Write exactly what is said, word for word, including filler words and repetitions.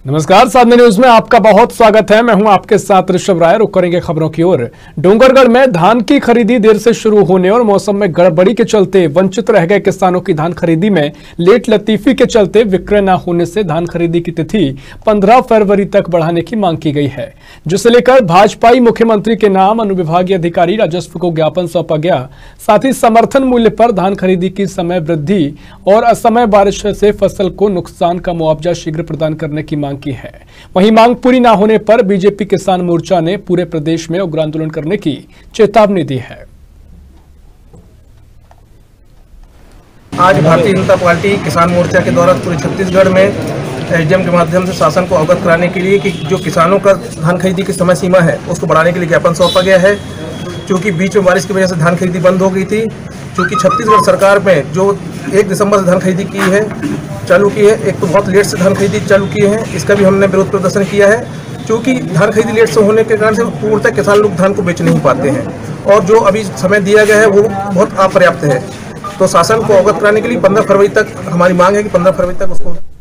नमस्कार, साधना न्यूज में आपका बहुत स्वागत है। मैं हूं आपके साथ ऋषभ राय। रुक करेंगे खबरों की ओर। डोंगरगढ़ में धान की खरीदी देर से शुरू होने और मौसम में गड़बड़ी के चलते वंचित रह गए किसानों की धान खरीदी में लेट लतीफी के चलते विक्रय न होने से धान खरीदी की तिथि पंद्रह फरवरी तक बढ़ाने की मांग की गई है, जिसे लेकर भाजपाई मुख्यमंत्री के नाम अनुविभागीय अधिकारी राजस्व को ज्ञापन सौंपा गया। साथ ही समर्थन मूल्य पर धान खरीदी की समय वृद्धि और असमय बारिश से फसल को नुकसान का मुआवजा शीघ्र प्रदान करने की की है। वहीं मांग पूरी न होने पर बीजेपी किसान मोर्चा ने पूरे प्रदेश में उग्र आंदोलन करने की चेतावनी दी है। आज भारतीय जनता पार्टी किसान मोर्चा के द्वारा पूरे छत्तीसगढ़ में एसडीएम के माध्यम से शासन को अवगत कराने के लिए कि जो किसानों का धान खरीदी की समय सीमा है उसको बढ़ाने के लिए ज्ञापन सौंपा गया है। क्योंकि बीच में बारिश की वजह से धान खरीदी बंद हो गई थी। क्योंकि छत्तीसगढ़ सरकार में जो एक दिसंबर से धान खरीदी की है चालू की है, एक तो बहुत लेट से धान खरीदी चालू की है, इसका भी हमने विरोध प्रदर्शन किया है। क्योंकि धान खरीदी लेट से होने के कारण से पूर्णतः किसान लोग धान को बेच नहीं पाते हैं और जो अभी समय दिया गया है वो बहुत अपर्याप्त है। तो शासन को अवगत कराने के लिए पंद्रह फरवरी तक हमारी मांग है कि पंद्रह फरवरी तक उसको